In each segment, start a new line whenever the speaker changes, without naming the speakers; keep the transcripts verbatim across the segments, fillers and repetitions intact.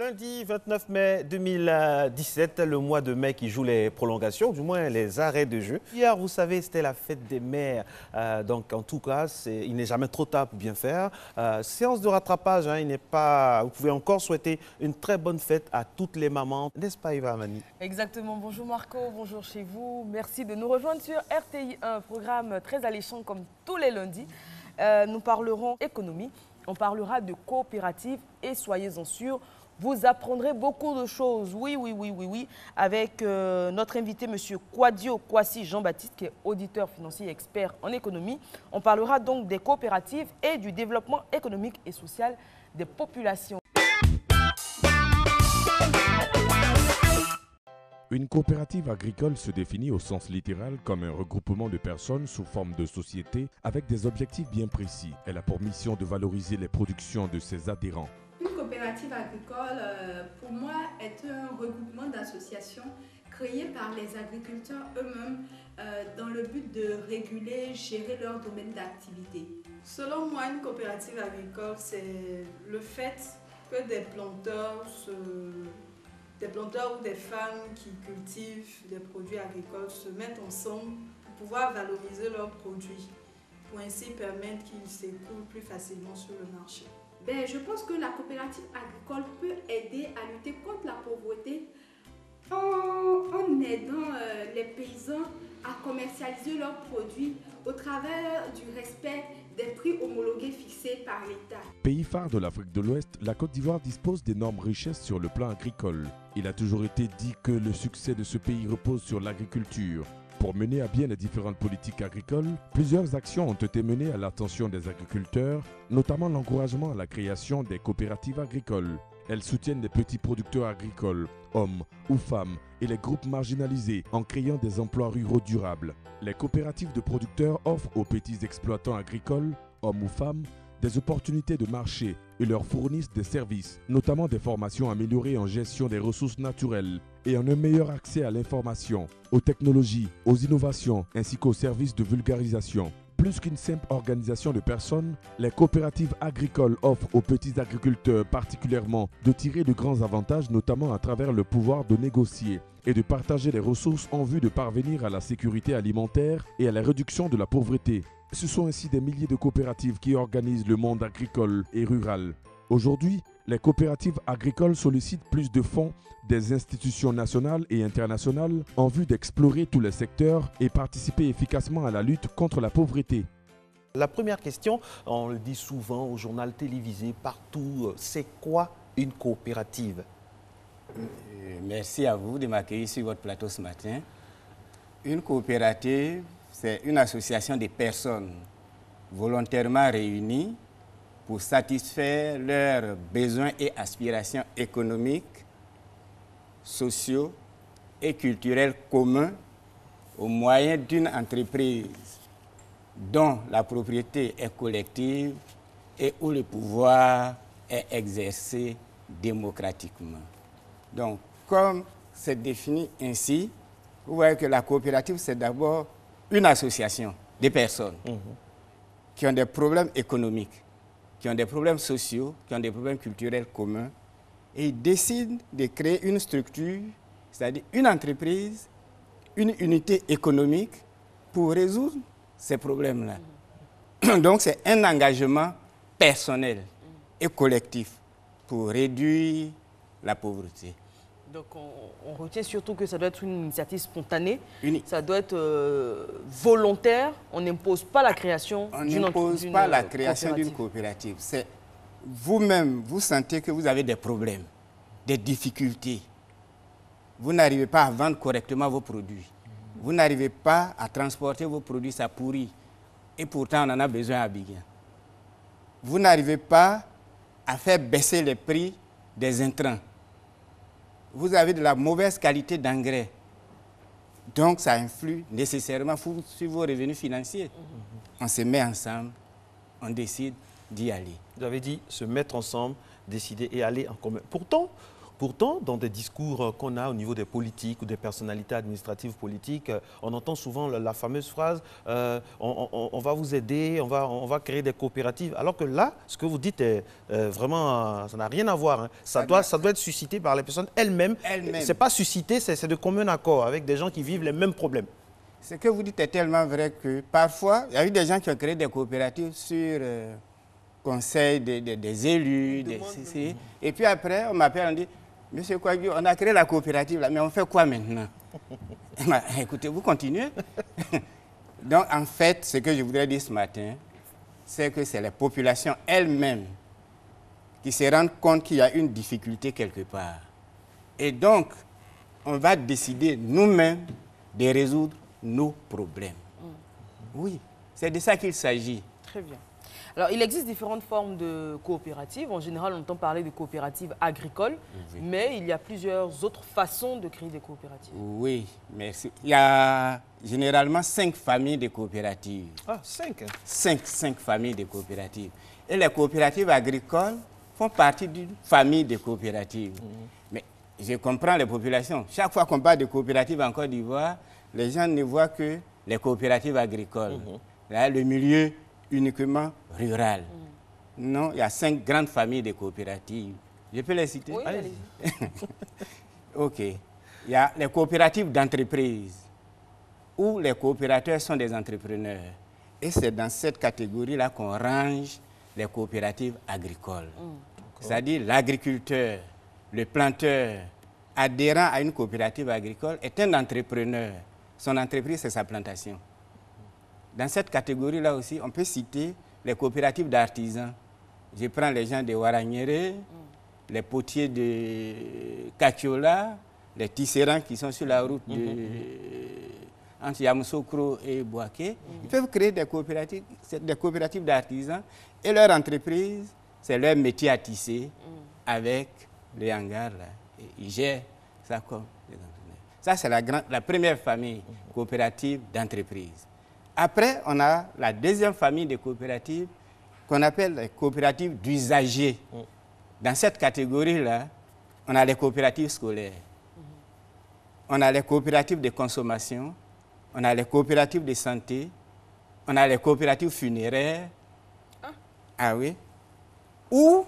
Lundi vingt-neuf mai deux mille dix-sept, le mois de mai qui joue les prolongations, du moins les arrêts de jeu. Hier, vous savez, c'était la fête des mères. Euh, donc, en tout cas, il n'est jamais trop tard pour bien faire. Euh, séance de rattrapage, hein, il n'est pas... Vous pouvez encore souhaiter une très bonne fête à toutes les mamans. N'est-ce pas, Eva Amani?
Exactement. Bonjour Marco, bonjour chez vous. Merci de nous rejoindre sur R T I, un programme très alléchant comme tous les lundis. Euh, nous parlerons économie, on parlera de coopérative et soyez-en sûrs, vous apprendrez beaucoup de choses, oui, oui, oui, oui, oui, avec euh, notre invité, M. Kwadio Kwasi Jean-Baptiste, qui est auditeur financier et expert en économie. On parlera donc des coopératives et du développement économique et social des populations.
Une coopérative agricole se définit au sens littéral comme un regroupement de personnes sous forme de société avec des objectifs bien précis. Elle a pour mission de valoriser les productions de ses adhérents.
Une coopérative agricole, euh, pour moi, est un regroupement d'associations créées par les agriculteurs eux-mêmes euh, dans le but de réguler, gérer leur domaine d'activité.
Selon moi, une coopérative agricole, c'est le fait que des planteurs, se... des planteurs ou des femmes qui cultivent des produits agricoles se mettent ensemble pour pouvoir valoriser leurs produits, pour ainsi permettre qu'ils s'écoulent plus facilement sur le marché.
Ben, je pense que la coopérative agricole peut aider à lutter contre la pauvreté en, en aidant euh, les paysans à commercialiser leurs produits au travers du respect des prix homologués fixés par l'État.
Pays phare de l'Afrique de l'Ouest, la Côte d'Ivoire dispose d'énormes richesses sur le plan agricole. Il a toujours été dit que le succès de ce pays repose sur l'agriculture. Pour mener à bien les différentes politiques agricoles, plusieurs actions ont été menées à l'attention des agriculteurs, notamment l'encouragement à la création des coopératives agricoles. Elles soutiennent les petits producteurs agricoles, hommes ou femmes, et les groupes marginalisés en créant des emplois ruraux durables. Les coopératives de producteurs offrent aux petits exploitants agricoles, hommes ou femmes, des opportunités de marché et leur fournissent des services, notamment des formations améliorées en gestion des ressources naturelles et en un meilleur accès à l'information, aux technologies, aux innovations ainsi qu'aux services de vulgarisation. Plus qu'une simple organisation de personnes, les coopératives agricoles offrent aux petits agriculteurs particulièrement de tirer de grands avantages, notamment à travers le pouvoir de négocier et de partager les ressources en vue de parvenir à la sécurité alimentaire et à la réduction de la pauvreté. Ce sont ainsi des milliers de coopératives qui organisent le monde agricole et rural. Aujourd'hui, les coopératives agricoles sollicitent plus de fonds des institutions nationales et internationales en vue d'explorer tous les secteurs et participer efficacement à la lutte contre la pauvreté.
La première question, on le dit souvent au journal télévisé, partout, c'est quoi une coopérative?
Merci à vous de m'accueillir sur votre plateau ce matin. Une coopérative, c'est une association de personnes volontairement réunies pour satisfaire leurs besoins et aspirations économiques, sociaux et culturels communs au moyen d'une entreprise dont la propriété est collective et où le pouvoir est exercé démocratiquement. Donc, comme c'est défini ainsi, vous voyez que la coopérative, c'est d'abord une association de personnes mmh. qui ont des problèmes économiques, qui ont des problèmes sociaux, qui ont des problèmes culturels communs, et ils décident de créer une structure, c'est-à-dire une entreprise, une unité économique pour résoudre ces problèmes-là. Mmh. Donc, c'est un engagement personnel et collectif pour réduire la pauvreté.
Donc on, on retient surtout que ça doit être une initiative spontanée,
Unique.
Ça doit être euh, volontaire, on n'impose pas la création d'une
On n'impose pas la création d'une coopérative. C'est vous-même, vous sentez que vous avez des problèmes, des difficultés. Vous n'arrivez pas à vendre correctement vos produits. Vous n'arrivez pas à transporter vos produits, ça pourrit. Et pourtant, on en a besoin à Abidjan. Vous n'arrivez pas à faire baisser les prix des intrants. Vous avez de la mauvaise qualité d'engrais. Donc, ça influe nécessairement sur vos revenus financiers. Mm-hmm. On se met ensemble, on décide d'y aller.
Vous avez dit se mettre ensemble, décider et aller en commun. Pourtant, Pourtant, dans des discours qu'on a au niveau des politiques ou des personnalités administratives politiques, on entend souvent la, la fameuse phrase euh, on, on, on va vous aider, on va, on va créer des coopératives. Alors que là, ce que vous dites est euh, vraiment, ça n'a rien à voir. Hein. Ça, ça, doit, ça doit être suscité par les personnes elles-mêmes.
Elles-mêmes.
C'est pas suscité, c'est de commun accord avec des gens qui vivent les mêmes problèmes.
Ce que vous dites est tellement vrai que parfois, il y a eu des gens qui ont créé des coopératives sur euh, conseil des, des, des élus, des C C. Et puis après, on m'appelle, on dit, Monsieur Kouagui, on a créé la coopérative là, mais on fait quoi maintenant? Écoutez, vous continuez. Donc, en fait, ce que je voudrais dire ce matin, c'est que c'est les populations elles-mêmes qui se rendent compte qu'il y a une difficulté quelque part. Et donc, on va décider nous-mêmes de résoudre nos problèmes. Mm. Oui, c'est de ça qu'il s'agit.
Très bien. Alors, il existe différentes formes de coopératives. En général, on entend parler de coopératives agricoles, oui. Mais il y a plusieurs autres façons de créer des coopératives.
Oui, merci. Il y a généralement cinq familles de coopératives.
Ah, cinq?
Cinq, cinq familles de coopératives. Et les coopératives agricoles font partie d'une famille de coopératives. Mm. Mais je comprends les populations. Chaque fois qu'on parle de coopératives en Côte d'Ivoire, les gens ne voient que les coopératives agricoles. Mm-hmm. Là, le milieu uniquement rural. Mm. Non, il y a cinq grandes familles de coopératives. Je peux les citer?
Oui, allez-y.
OK. Il y a les coopératives d'entreprise, où les coopérateurs sont des entrepreneurs. Et c'est dans cette catégorie-là qu'on range les coopératives agricoles. Mm. C'est-à-dire l'agriculteur, le planteur, adhérent à une coopérative agricole, est un entrepreneur. Son entreprise, c'est sa plantation. Dans cette catégorie-là aussi, on peut citer les coopératives d'artisans. Je prends les gens de Warangere, mm. les potiers de Kakiola, les tisserands qui sont sur la route de, mm-hmm. entre Yamoussoukro et Boaké. Mm. Ils peuvent créer des coopératives, des coopératives d'artisans et leur entreprise, c'est leur métier à tisser mm. avec les hangars. Là. Et ils gèrent ça comme des entrepreneurs. Ça, c'est la, la première famille mm-hmm. coopérative d'entreprise. Après, on a la deuxième famille de coopératives qu'on appelle les coopératives d'usagers. Mm. Dans cette catégorie-là, on a les coopératives scolaires, mm. on a les coopératives de consommation, on a les coopératives de santé, on a les coopératives funéraires. Ah, ah oui. Ou...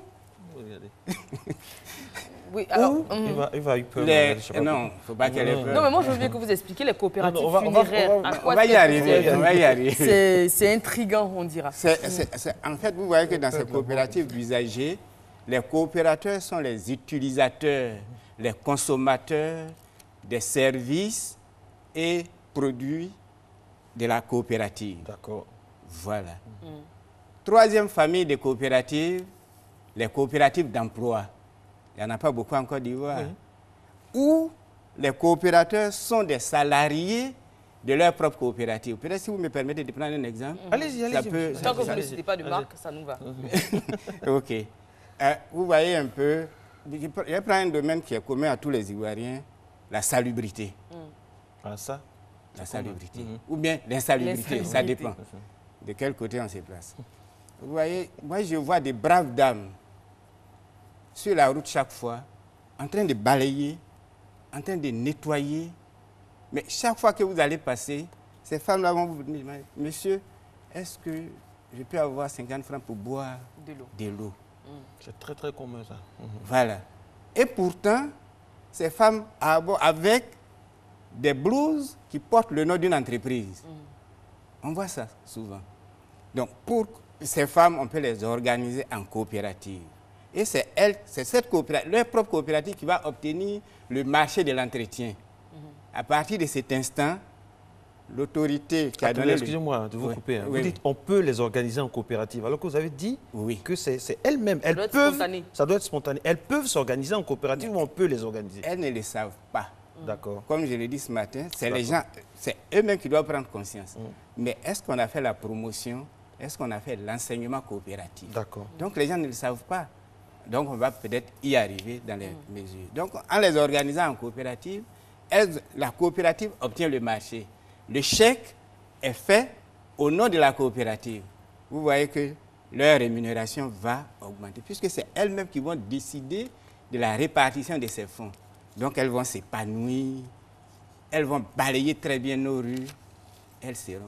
Oui, alors,
Ou, hum. il va, il va, il peut
les, non, il ne faut pas qu'elle ait peur.
Non, mais moi, je veux bien que vous expliquiez les coopératives
non, non, on va,
funéraires.
On va, on va, on va y arriver, on va y arriver.
C'est intriguant, on dira.
C'est, c'est, c'est, en fait, vous voyez que dans ces coopératives d'usagers, les coopérateurs sont les utilisateurs, les consommateurs des services et produits de la coopérative.
D'accord.
Voilà. Mm. Troisième famille de coopératives, les coopératives d'emploi. Il n'y en a pas beaucoup en Côte d'Ivoire. Oui. Où les coopérateurs sont des salariés de leur propre coopérative. Peut-être si vous me permettez de prendre un exemple.
Mmh. Allez-y, allez-y. Peut... Tant que vous ne citez pas de marque, ça nous va.
OK. Euh, vous voyez un peu, je prends un domaine qui est commun à tous les Ivoiriens, la salubrité. Mmh.
Ah, ça?
La salubrité. Mmh. Ou bien l'insalubrité, ça dépend de quel côté on se place. Vous voyez, moi je vois des braves dames sur la route chaque fois, en train de balayer, en train de nettoyer. Mais chaque fois que vous allez passer, ces femmes-là vont vous dire, monsieur, est-ce que je peux avoir cinquante francs pour boire de l'eau?
Mmh. C'est très très commun ça. Mmh.
Voilà. Et pourtant, ces femmes avec des blouses qui portent le nom d'une entreprise. Mmh. On voit ça souvent. Donc pour ces femmes, on peut les organiser en coopérative. Et c'est elle, c'est cette coopérative, leur propre coopérative qui va obtenir le marché de l'entretien. Mm-hmm. À partir de cet instant, l'autorité qui a
Attendez,
donné...
Excusez-moi de vous
oui.
couper. Hein.
Oui,
vous dites
oui.
on peut les organiser en coopérative, alors que vous avez dit
oui.
que c'est elles-mêmes. Elles
doit
peuvent,
être
ça doit être spontané. Elles peuvent s'organiser en coopérative ou on peut les organiser?
Elles ne le savent pas.
Mm. D'accord.
Comme je l'ai dit ce matin, c'est les gens, c'est eux-mêmes qui doivent prendre conscience. Mm. Mais est-ce qu'on a fait la promotion? Est-ce qu'on a fait l'enseignement coopératif?
D'accord.
Donc les gens ne le savent pas. Donc on va peut-être y arriver dans les mmh. mesures. Donc en les organisant en coopérative, elles, la coopérative obtient le marché. Le chèque est fait au nom de la coopérative. Vous voyez que leur rémunération va augmenter, puisque c'est elles-mêmes qui vont décider de la répartition de ces fonds. Donc elles vont s'épanouir, elles vont balayer très bien nos rues, elles seront.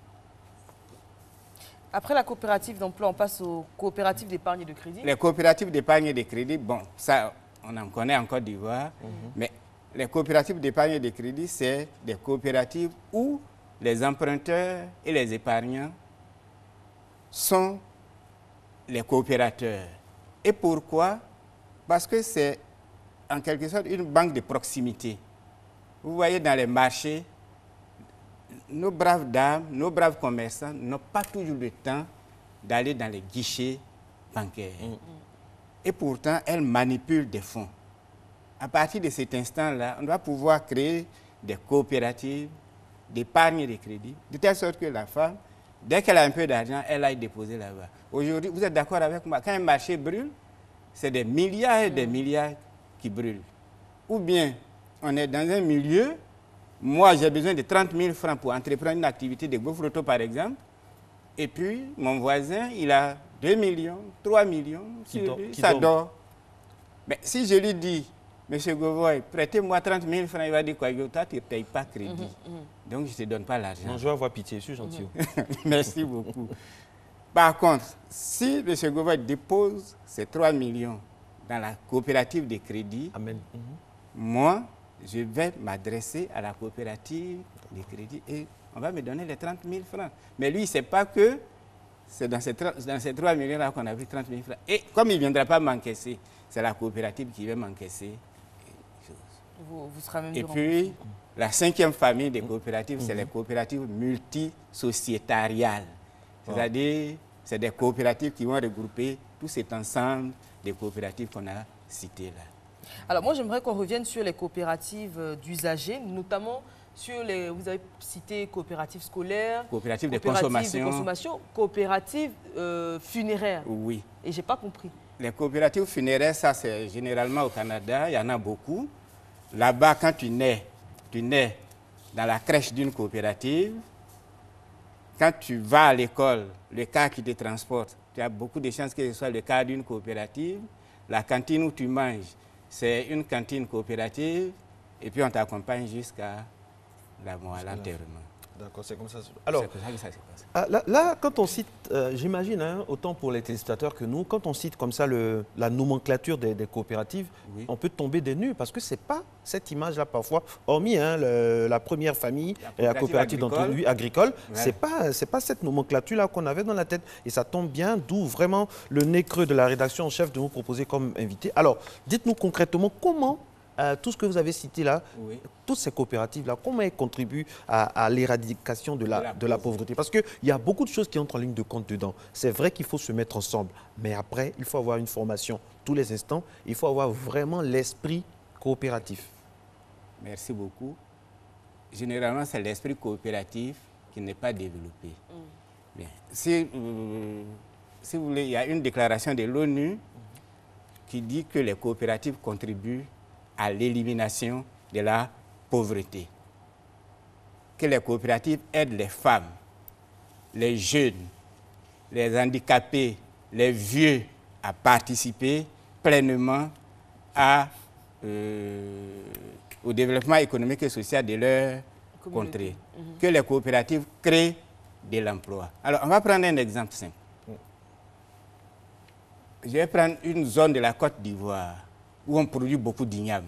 Après la coopérative d'emploi, on passe aux coopératives d'épargne et de crédit.
Les coopératives d'épargne et de crédit, bon, ça, on en connaît en Côte d'Ivoire, mm-hmm. mais les coopératives d'épargne et de crédit, c'est des coopératives où les emprunteurs et les épargnants sont les coopérateurs. Et pourquoi? Parce que c'est en quelque sorte une banque de proximité. Vous voyez dans les marchés, nos braves dames, nos braves commerçants n'ont pas toujours le temps d'aller dans les guichets bancaires. Mm. Et pourtant, elles manipulent des fonds. À partir de cet instant-là, on doit pouvoir créer des coopératives d'épargne et de crédit, de telle sorte que la femme, dès qu'elle a un peu d'argent, elle aille déposer là-bas. Aujourd'hui, vous êtes d'accord avec moi, quand un marché brûle, c'est des milliards et des milliards qui brûlent. Ou bien, on est dans un milieu, moi j'ai besoin de trente mille francs pour entreprendre une activité de gaufre-auto par exemple, et puis mon voisin, il a deux millions, trois millions,
qui dort,
lui,
qui
ça
dort.
dort. Mais si je lui dis, Monsieur Govoy, prêtez-moi trente mille francs, il va dire quoi? Toi, tu ne payes pas crédit. Mm-hmm, mm-hmm. Donc, je ne te donne pas l'argent.
Non, je vais avoir pitié, je suis gentil.
Mm-hmm. Merci beaucoup. Par contre, si M. Govoy dépose ces trois millions dans la coopérative de crédit,
Amen. Mm-hmm.
moi, je vais m'adresser à la coopérative de crédit et on va me donner les trente mille francs. Mais lui, il ne sait pas que c'est dans ces, dans ces trois millions-là qu'on a pris trente mille francs. Et comme il ne viendra pas m'encaisser, c'est la coopérative qui va m'encaisser.
Vous, vous serez même
Et puis, remboursé. La cinquième famille des coopératives, mmh. c'est les coopératives multisociétariales. C'est-à-dire, c'est des coopératives qui vont regrouper tout cet ensemble des coopératives qu'on a citées là.
Alors moi, j'aimerais qu'on revienne sur les coopératives d'usagers, notamment sur les, vous avez cité coopératives scolaires,
coopératives de
coopératives
consommation,
de consommation coopératives euh, funéraires.
Oui.
Et je n'ai pas compris.
Les coopératives funéraires, ça c'est généralement au Canada, il y en a beaucoup. Là-bas, quand tu nais, tu nais dans la crèche d'une coopérative. Quand tu vas à l'école, le car qui te transporte, tu as beaucoup de chances que ce soit le car d'une coopérative. La cantine où tu manges, c'est une cantine coopérative. Et puis on t'accompagne jusqu'à l'enterrement.
D'accord, c'est comme ça. Alors,
comme ça que ça se passe.
Ah, là, là, quand on cite, euh, j'imagine, hein, autant pour les téléspectateurs que nous, quand on cite comme ça le, la nomenclature des, des coopératives, oui. on peut tomber des nues parce que ce n'est pas cette image-là parfois, hormis hein, le, la première famille, la coopérative, la coopérative agricole, agricole ouais. ce n'est pas, pas cette nomenclature-là qu'on avait dans la tête. Et ça tombe bien, d'où vraiment le nez creux de la rédaction en chef de nous proposer comme invité. Alors, dites-nous concrètement comment Euh, tout ce que vous avez cité là, oui. toutes ces coopératives-là, comment elles contribuent à, à l'éradication de la, de la, de la pauvreté? Parce qu'il y a beaucoup de choses qui entrent en ligne de compte dedans. C'est vrai qu'il faut se mettre ensemble, mais après, il faut avoir une formation tous les instants. Il faut avoir vraiment l'esprit coopératif.
Merci beaucoup. Généralement, c'est l'esprit coopératif qui n'est pas développé. Mm. Bien. Si, euh, si vous voulez, il y a une déclaration de l'ONU mm. qui dit que les coopératives contribuent à l'élimination de la pauvreté. Que les coopératives aident les femmes, les jeunes, les handicapés, les vieux à participer pleinement à, euh, au développement économique et social de leur contrée. Mm-hmm. Que les coopératives créent de l'emploi. Alors, on va prendre un exemple simple. Je vais prendre une zone de la Côte d'Ivoire où on produit beaucoup d'igname.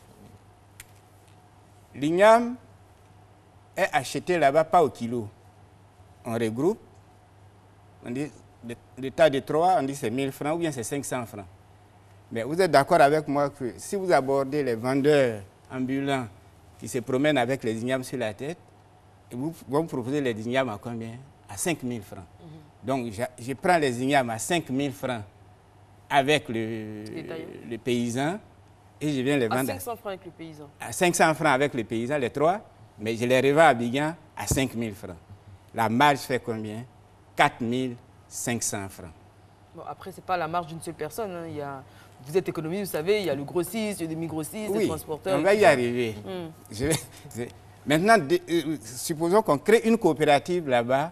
L'igname est acheté là-bas pas au kilo. On regroupe, on dit, le tas de trois, on dit c'est mille francs ou bien c'est cinq cents francs. Mais vous êtes d'accord avec moi que si vous abordez les vendeurs ambulants qui se promènent avec les ignames sur la tête, vous vont proposer les ignames à combien? À cinq mille francs. Mm-hmm. Donc je, je prends les ignames à cinq mille francs avec le, le paysan et je viens les vendre.
À cinq cents francs avec le paysan.
À cinq cents francs avec le paysan, les trois, mais je les revends à Abidjan à cinq mille francs. La marge fait combien? quatre mille cinq cents francs.
Bon, après, ce n'est pas la marge d'une seule personne. Hein. Il y a, vous êtes économiste, vous savez, il y a le grossiste, il y a le demi-grossiste,
oui,
les transporteurs.
On va y arriver. Mm. Je vais, je... Maintenant, de, euh, supposons qu'on crée une coopérative là-bas.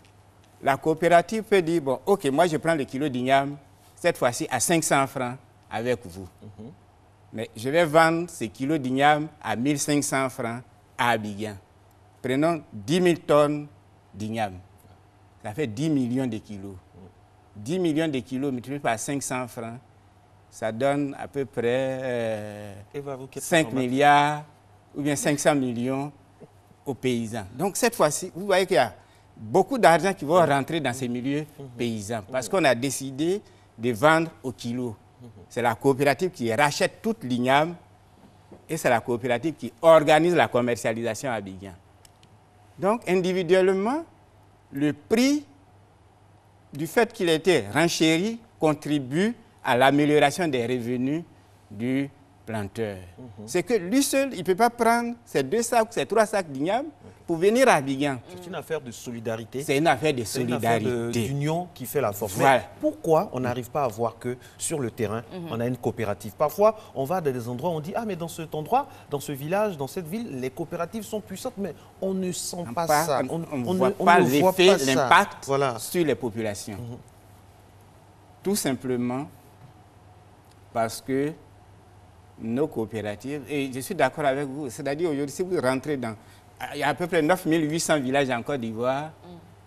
La coopérative peut dire, bon, ok, moi je prends le kilo d'igname, cette fois-ci à cinq cents francs avec vous.
Mm-hmm.
Mais je vais vendre ce kilo d'igname à mille cinq cents francs à Abidjan. Prenons dix mille tonnes d'igname. Ça fait dix millions de kilos. dix millions de kilos multipliés par cinq cents francs, ça donne à peu près euh, cinq milliards ou bien cinq cents millions aux paysans. Donc cette fois-ci, vous voyez qu'il y a beaucoup d'argent qui va rentrer dans ces milieux paysans parce qu'on a décidé de vendre au kilo. C'est la coopérative qui rachète toute l'igname et c'est la coopérative qui organise la commercialisation à Abidjan. Donc individuellement, le prix du fait qu'il ait été renchéri contribue à l'amélioration des revenus du planteur. Mm-hmm. C'est que lui seul, il ne peut pas prendre ces deux sacs, ces trois sacs d'igname pour venir à Abidjan.
C'est une affaire de solidarité.
C'est une affaire de solidarité.
C'est d'union qui fait la force.
Voilà.
Mais pourquoi on n'arrive pas à voir que sur le terrain, mm-hmm. on a une coopérative? Parfois, on va dans des endroits, on dit, ah mais dans cet endroit, dans ce village, dans cette ville, les coopératives sont puissantes, mais on ne sent on pas, pas ça.
On ne voit pas l'effet, l'impact voilà. sur les populations. Mm-hmm. Tout simplement parce que nos coopératives, et je suis d'accord avec vous, c'est-à-dire aujourd'hui, si vous rentrez dans... Il y a à peu près neuf mille huit cents villages en Côte d'Ivoire, mm.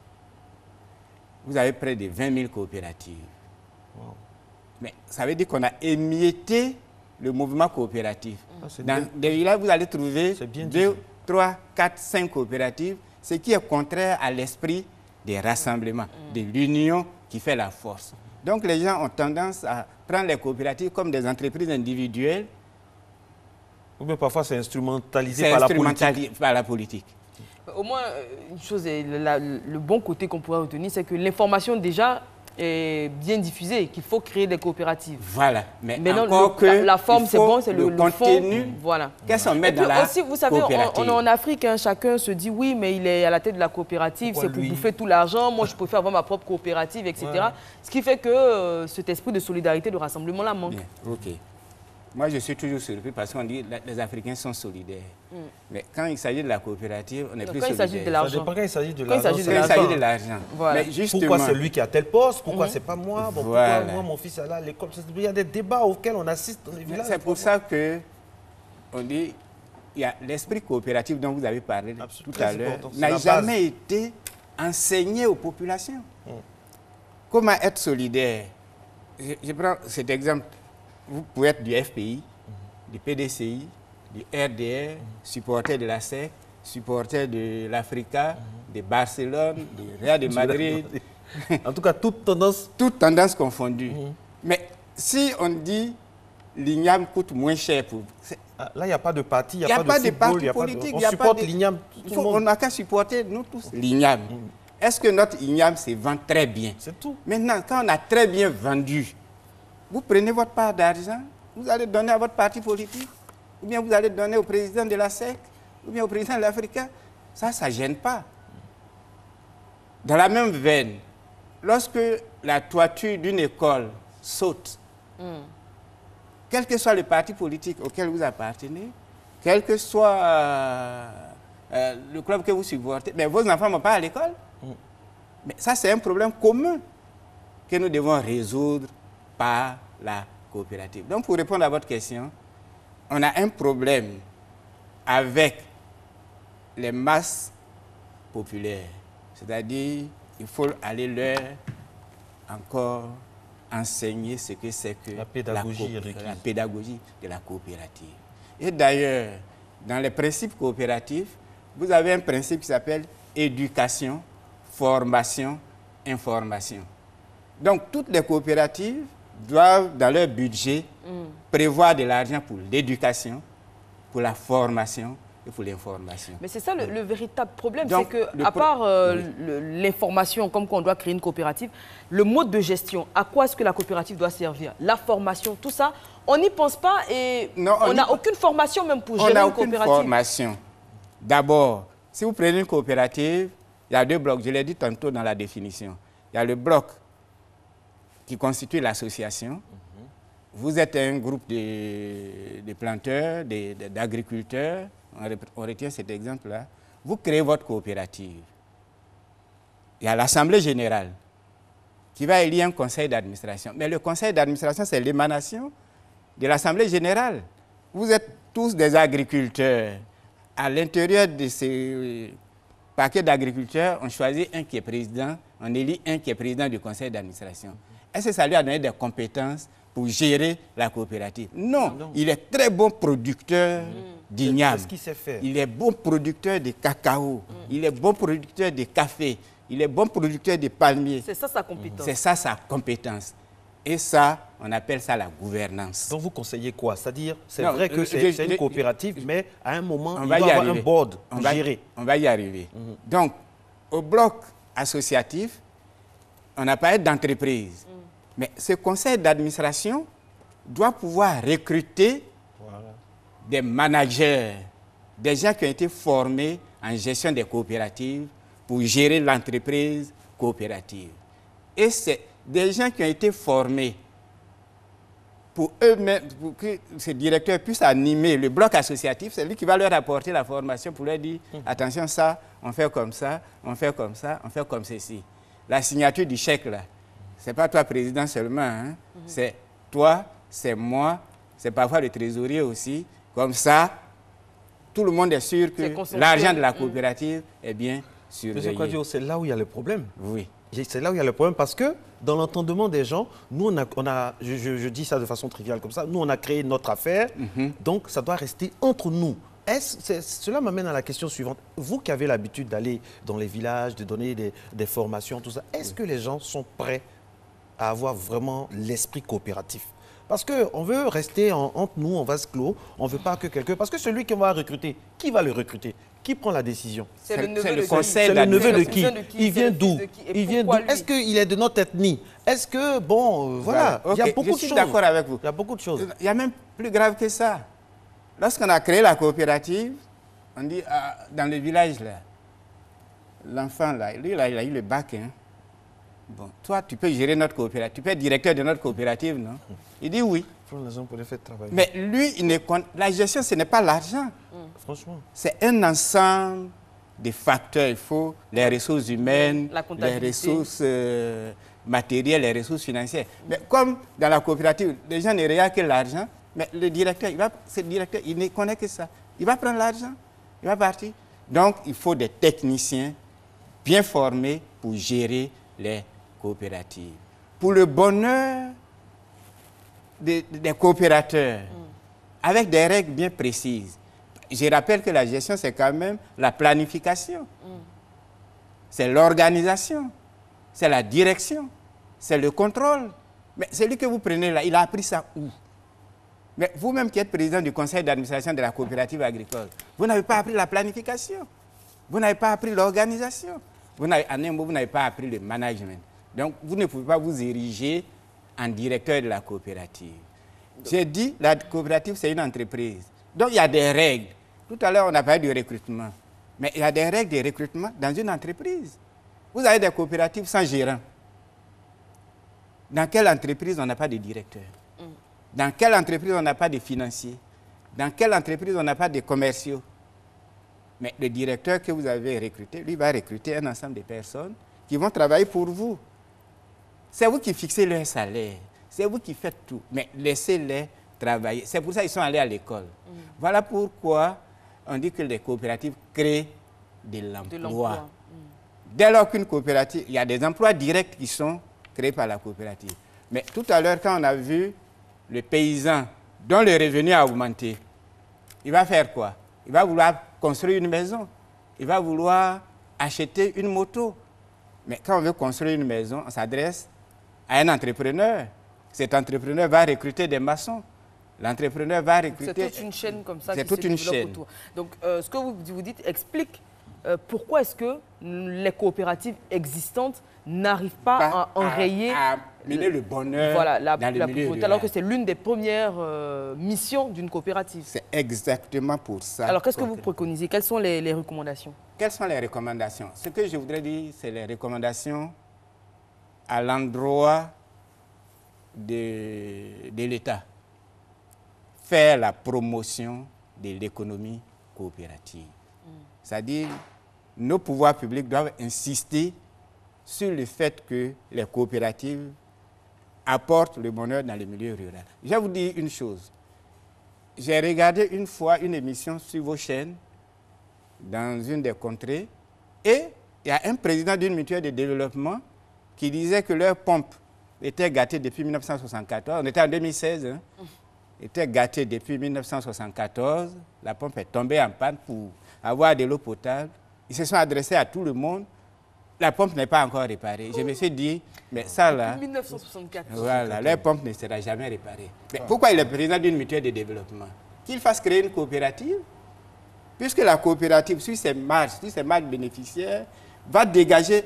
vous avez près de vingt mille coopératives. Wow. Mais ça veut dire qu'on a émietté le mouvement coopératif. Ah, dans bien. Des villages, vous allez trouver deux, trois, quatre, cinq coopératives, ce qui est contraire à l'esprit des rassemblements, mm. de l'union qui fait la force. Donc les gens ont tendance à prendre les coopératives comme des entreprises individuelles.
Ou bien parfois c'est instrumentalisé,
par,
instrumentalisé
la par la politique.
Au moins, une chose, la, le bon côté qu'on pourrait retenir, c'est que l'information déjà est bien diffusée, qu'il faut créer des coopératives.
Voilà. Mais
maintenant,
encore
le,
que
la, la forme, c'est bon, c'est le,
le contenu.
Fond, voilà.
Qu'est-ce qu'on met dans la
aussi, vous savez, on, on est en Afrique, hein, chacun se dit oui, mais il est à la tête de la coopérative, c'est pour bouffer tout l'argent. Moi, je préfère avoir ma propre coopérative, et cetera. Ouais. Ce qui fait que euh, cet esprit de solidarité, de rassemblement, là manque.
Bien. Ok. Moi, je suis toujours surpris parce qu'on dit que les Africains sont solidaires. Mm. Mais quand il s'agit de la coopérative, on est plus solidaire.
Quand il s'agit de l'argent.
Quand il s'agit de
l'argent.
Voilà. Pourquoi c'est lui qui a tel poste? Pourquoi mm-hmm. c'est pas moi? Bon, voilà. Pourquoi moi, mon fils est là à l'école? Il y a des débats auxquels on assiste dans les villages.
C'est pour ça que on dit il y a l'esprit coopératif dont vous avez parlé Absolument. tout à l'heure n'a jamais été enseigné aux populations. Mm. Comment être solidaire? Je, je prends cet exemple. Vous pouvez être du F P I, mm-hmm. du P D C I, du R D R, mm-hmm. supporter de la S E C, supporter de l'Africa, mm-hmm. de Barcelone, de Real de Madrid.
En tout cas, toute tendance...
Toute tendance confondue. Mm-hmm. Mais si on dit l'igname coûte moins cher pour...
Ah, là, il n'y a pas de parti, il n'y
a,
a,
pas
de
de parti politique.
On supporte l'igname.
On n'a qu'à supporter, nous tous, l'igname. Mm-hmm. Est-ce que notre igname se vend très bien?
C'est tout.
Maintenant, quand on a très bien vendu, vous prenez votre part d'argent, vous allez donner à votre parti politique, ou bien vous allez donner au président de la S E C, ou bien au président de l'Africa. Ça, ça ne gêne pas. Dans la même veine, lorsque la toiture d'une école saute, mm. quel que soit le parti politique auquel vous appartenez, quel que soit euh, euh, le club que vous supportez, mais vos enfants ne vont pas à l'école. Mm. Mais ça, c'est un problème commun que nous devons résoudre par la coopérative. Donc, pour répondre à votre question, on a un problème avec les masses populaires. C'est-à-dire, il faut aller leur encore enseigner ce que c'est que
la pédagogie,
la, la pédagogie de la coopérative. Et d'ailleurs, dans les principes coopératifs, vous avez un principe qui s'appelle éducation, formation, information. Donc, toutes les coopératives doivent, dans leur budget, mm. prévoir de l'argent pour l'éducation, pour la formation et pour l'information.
Mais c'est ça le, le véritable problème, c'est qu'à part euh, oui. l'information, comme qu'on doit créer une coopérative, le mode de gestion, à quoi est-ce que la coopérative doit servir? La formation, tout ça, on n'y pense pas et non, on n'a aucune formation même pour gérer une coopérative.
On n'a aucune formation. D'abord, si vous prenez une coopérative, il y a deux blocs, je l'ai dit tantôt dans la définition. Il y a le bloc qui constitue l'association. Mm-hmm. Vous êtes un groupe de, de planteurs, d'agriculteurs, on, on retient cet exemple-là. Vous créez votre coopérative. Il y a l'Assemblée générale qui va élire un conseil d'administration. Mais le conseil d'administration, c'est l'émanation de l'Assemblée générale. Vous êtes tous des agriculteurs. À l'intérieur de ces paquets d'agriculteurs, on choisit un qui est président, on élit un qui est président du conseil d'administration. Est-ce que ça lui a donné des compétences pour gérer la coopérative? Non, non. Il est très bon producteur mmh. d'igname.
Qu'est-ce qu'il sait faire?
Il est bon producteur de cacao. Mmh. Il est bon producteur de café. Il est bon producteur de palmiers.
C'est ça sa compétence.
C'est ça sa compétence. Et ça, on appelle ça la gouvernance.
Donc vous conseillez quoi? C'est-à-dire, c'est vrai que c'est une coopérative, je, mais à un moment,
on
il
va
doit
y
avoir
arriver.
un board pour
on va,
gérer.
On va y arriver.
Mmh.
Donc, au bloc associatif, on n'a pas d'entreprise. Mmh. Mais ce conseil d'administration doit pouvoir recruter voilà. des managers, des gens qui ont été formés en gestion des coopératives pour gérer l'entreprise coopérative. Et c'est des gens qui ont été formés pour eux-mêmes, pour que ces directeurs puissent animer le bloc associatif, c'est lui qui va leur apporter la formation pour leur dire mmh. attention, ça, on fait comme ça, on fait comme ça, on fait comme ceci. La signature du chèque, là, ce n'est pas toi, président, seulement, hein? Mmh. C'est toi, c'est moi, c'est parfois le trésorier aussi. Comme ça, tout le monde est sûr que l'argent de la coopérative mmh. est bien surveillé.
Monsieur Kwadjo, c'est là où il y a le problème.
Oui.
C'est là où il y a le problème parce que dans l'entendement des gens, nous, on a, on a je, je, je dis ça de façon triviale comme ça, nous, on a créé notre affaire, mm-hmm. donc ça doit rester entre nous. Est-ce, cela m'amène à la question suivante. Vous qui avez l'habitude d'aller dans les villages, de donner des, des formations, tout ça, est-ce que les gens sont prêts à avoir vraiment l'esprit coopératif? Parce qu'on veut rester en, entre nous, en vase clos, on ne veut pas que quelqu'un... Parce que celui qu'on va recruter, qui va le recruter? Qui prend la décision?
C'est le neveu
le
de
conseil.
C'est le neveu de qui?
de qui?
Il vient d'où? Il vient d'où? Est-ce qu'il est de notre ethnie? Est-ce que, bon, euh, voilà, voilà. Okay. il y a beaucoup
Je
de
suis
choses.
d'accord avec vous.
Il y a beaucoup de choses.
Il y a même plus grave que ça. Lorsqu'on a créé la coopérative, on dit, ah, dans le village, là, l'enfant, là, lui, là, il a eu le bac, hein. Bon, toi, tu peux gérer notre coopérative, tu peux être directeur de notre coopérative, non? Il dit oui.
Pour les faire travailler.
Mais lui, il ne compte... la gestion, ce n'est pas l'argent.
Mmh. Franchement.
C'est un ensemble de facteurs. Il faut les ressources humaines, les ressources euh, matérielles, les ressources financières. Mmh. Mais comme dans la coopérative, les gens ne regardent que l'argent, mais le directeur, il va, ce directeur, il ne connaît que ça. Il va prendre l'argent, il va partir. Donc, il faut des techniciens bien formés pour gérer les coopératives. Pour le bonheur des, des coopérateurs, mm. avec des règles bien précises. Je rappelle que la gestion, c'est quand même la planification. Mm. C'est l'organisation, c'est la direction, c'est le contrôle. Mais celui que vous prenez là, il a appris ça où? Mais vous-même qui êtes président du conseil d'administration de la coopérative agricole, vous n'avez pas appris la planification, vous n'avez pas appris l'organisation, vous n'avez, en un mot, vous n'avez pas appris le management. Donc, vous ne pouvez pas vous ériger en directeur de la coopérative. J'ai dit, la coopérative, c'est une entreprise. Donc, il y a des règles. Tout à l'heure, on a parlé du recrutement. Mais il y a des règles de recrutement dans une entreprise. Vous avez des coopératives sans gérant. Dans quelle entreprise on n'a pas de directeur? Mm. Dans quelle entreprise on n'a pas de financiers? Dans quelle entreprise on n'a pas de commerciaux? Mais le directeur que vous avez recruté, lui va recruter un ensemble de personnes qui vont travailler pour vous. C'est vous qui fixez leur salaire. C'est vous qui faites tout. Mais laissez-les travailler. C'est pour ça qu'ils sont allés à l'école. Mm. Voilà pourquoi on dit que les coopératives créent de l'emploi. Mm. Dès lors qu'une coopérative, il y a des emplois directs qui sont créés par la coopérative. Mais tout à l'heure, quand on a vu le paysan dont le revenu a augmenté, il va faire quoi? Il va vouloir construire une maison. Il va vouloir acheter une moto. Mais quand on veut construire une maison, on s'adresse à un entrepreneur. Cet entrepreneur va recruter des maçons. L'entrepreneur va recruter...
C'est toute une chaîne comme ça qui
toute
se
une
développe
chaîne.
autour. Donc, euh, ce que vous, vous dites explique euh, pourquoi est-ce que les coopératives existantes n'arrivent pas, pas à enrayer...
À, à mener le bonheur
voilà, la,
dans le
la
milieu
pauvreté, alors que c'est l'une des premières euh, missions d'une coopérative.
C'est exactement pour ça.
Alors, qu'est-ce que vous préconisez? Quelles sont les, les recommandations?
Quelles sont les recommandations? Ce que je voudrais dire, c'est les recommandations à l'endroit de, de l'État. Faire la promotion de l'économie coopérative. Mm. C'est-à-dire, nos pouvoirs publics doivent insister sur le fait que les coopératives apporte le bonheur dans le milieu rural. Je vais vous dire une chose. J'ai regardé une fois une émission sur vos chaînes dans une des contrées et il y a un président d'une mutuelle de développement qui disait que leur pompe était gâtée depuis mille neuf cent soixante-quatorze. On était en deux mille seize. Hein, était gâtée depuis mille neuf cent soixante-quatorze. La pompe est tombée en panne pour avoir de l'eau potable. Ils se sont adressés à tout le monde. La pompe n'est pas encore réparée. Je me suis dit, mais ça là...
Depuis mille neuf cent soixante-quatorze.
Voilà, leur pompe ne sera jamais réparée. Mais pourquoi il est président d'une mutuelle de développement? Qu'il fasse créer une coopérative, puisque la coopérative, sur ses marges, sur ses marges bénéficiaires, va dégager...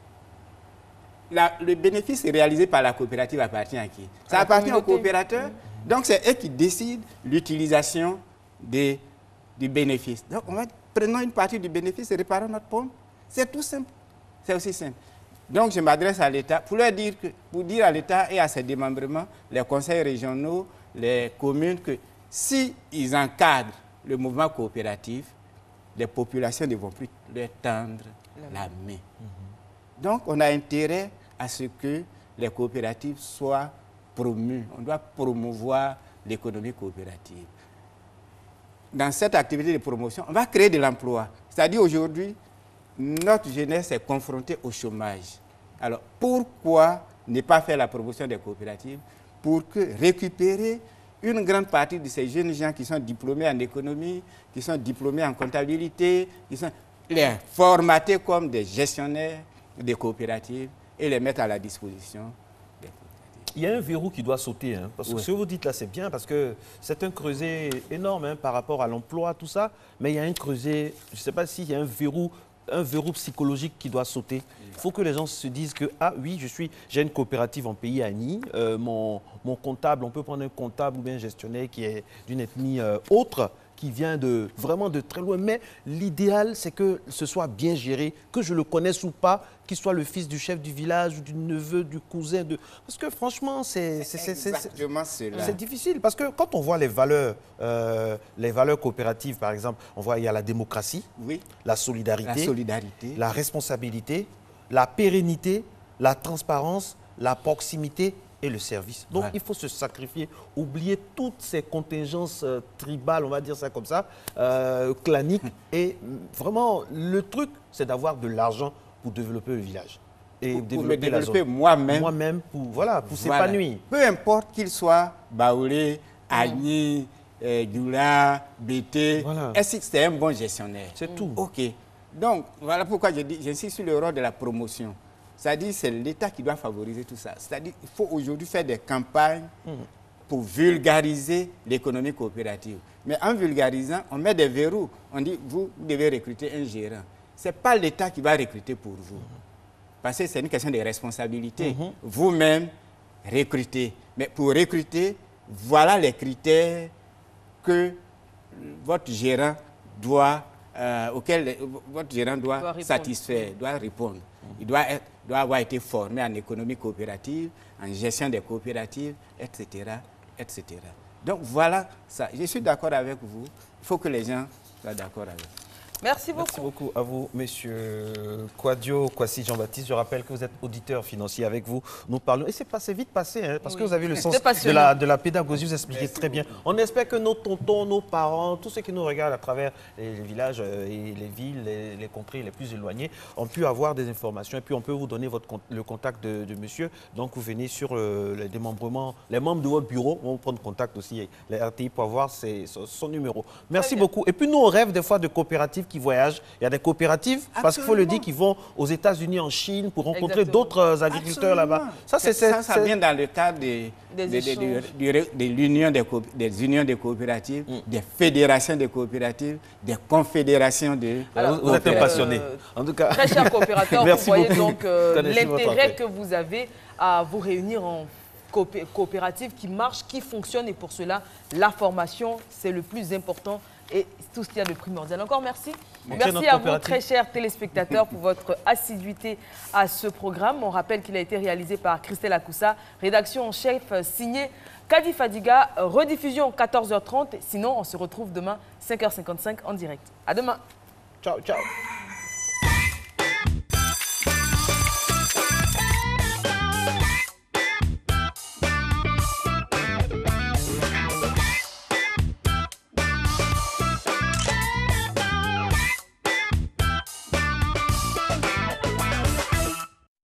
La, le bénéfice réalisé par la coopérative appartient à qui? Ça
à
appartient aux coopérateurs. Mmh. Donc, c'est eux qui décident l'utilisation du bénéfice. Donc, on va prenons une partie du bénéfice et réparons notre pompe. C'est tout simple. C'est aussi simple. Donc, je m'adresse à l'État pour leur dire, que, pour dire à l'État et à ses démembrements, les conseils régionaux, les communes, que s'ils encadrent le mouvement coopératif, les populations ne vont plus leur tendre la main. Mmh. Donc, on a intérêt à ce que les coopératives soient promues. On doit promouvoir l'économie coopérative. Dans cette activité de promotion, on va créer de l'emploi. C'est-à-dire aujourd'hui, notre jeunesse est confrontée au chômage. Alors, pourquoi ne pas faire la promotion des coopératives pour que récupérer une grande partie de ces jeunes gens qui sont diplômés en économie, qui sont diplômés en comptabilité, qui sont les formater comme des gestionnaires des coopératives et les mettre à la disposition des coopératives.
Il y a un verrou qui doit sauter, hein, parce que oui. Ce que vous dites là, c'est bien, parce que c'est un creuset énorme hein, par rapport à l'emploi, tout ça, mais il y a un creuset, je ne sais pas s'il y a un verrou, un verrou psychologique qui doit sauter. Il faut que les gens se disent que, ah oui, je suis, j'ai une coopérative en pays Annie, euh, mon, mon comptable, on peut prendre un comptable ou bien un gestionnaire qui est d'une ethnie euh, autre, qui vient de, vraiment de très loin. Mais l'idéal, c'est que ce soit bien géré, que je le connaisse ou pas, qu'il soit le fils du chef du village, ou du neveu, du cousin. De... Parce que franchement, c'est difficile. Parce que quand on voit les valeurs, euh, les valeurs coopératives, par exemple, on voit il y a la démocratie,
oui.
la solidarité,
la solidarité,
la responsabilité, la pérennité, la transparence, la proximité et le service. Donc, ouais. il faut se sacrifier, oublier toutes ces contingences euh, tribales, on va dire ça comme ça, euh, claniques. Et vraiment, le truc, c'est d'avoir de l'argent pour développer le village.
Et pour, développer, pour développer moi-même.
Moi-même, pour, voilà, pour
voilà.
s'épanouir.
Peu importe qu'il soit Baoulé, Agni, euh, Djoula, Bété, voilà. Est-ce que c'est un bon gestionnaire?
C'est tout.
OK. Donc, voilà pourquoi j'insiste sur le rôle de la promotion. C'est-à-dire c'est l'État qui doit favoriser tout ça. C'est-à-dire qu'il faut aujourd'hui faire des campagnes mmh. pour vulgariser l'économie coopérative. Mais en vulgarisant, on met des verrous. On dit, vous, vous devez recruter un gérant. Ce n'est pas l'État qui va recruter pour vous. Mmh. Parce que c'est une question de responsabilité. Mmh. Vous-même, recrutez. Mais pour recruter, voilà les critères que votre gérant doit, euh, auxquels votre gérant doit, doit satisfaire, doit répondre. Il doit, être, doit avoir été formé en économie coopérative, en gestion des coopératives, et cetera, et cetera. Donc voilà ça. Je suis d'accord avec vous. Il faut que les gens soient d'accord avec vous.
Merci beaucoup.
Merci beaucoup à vous, Monsieur Kwadio Kwasi Jean-Baptiste. Je rappelle que vous êtes auditeur financier avec vous. Nous parlons, et c'est passé vite passé, hein, parce oui. que vous avez le sens de la, de la pédagogie, vous expliquez Merci très bien. Beaucoup. On espère que nos tontons, nos parents, tous ceux qui nous regardent à travers les, les villages et les villes, les, les contrées les plus éloignées, ont pu avoir des informations. Et puis on peut vous donner votre, le contact de, de monsieur. Donc vous venez sur le, les démembrements, les membres de votre bureau vont prendre contact aussi, les R T I, pour avoir ses, son, son numéro. Merci beaucoup. Et puis nous, on rêve des fois de coopératives qui voyagent. Il y a des coopératives, Absolument. parce qu'il faut le dire, qui vont aux États-Unis, en Chine, pour rencontrer d'autres agriculteurs là-bas.
Ça, ça, ça vient dans le cadre de, de, de, de, de l'union des, des unions de coopératives, mm. des fédérations de coopératives, des confédérations de
Alors, Vous êtes passionné. Euh,
en tout cas, très chers coopérateurs, vous voyez beaucoup. donc euh, l'intérêt que vous avez à vous réunir en coopérative qui marche, qui fonctionne. Et pour cela, la formation, c'est le plus important. Et tout ce qu'il y a de primordial. Encore merci. Merci, merci à vous, très chers téléspectateurs, pour votre assiduité à ce programme. On rappelle qu'il a été réalisé par Christelle Akoussa, rédaction en chef signée Kadi Fadiga, rediffusion quatorze heures trente. Sinon, on se retrouve demain, cinq heures cinquante-cinq en direct. À demain.
Ciao, ciao.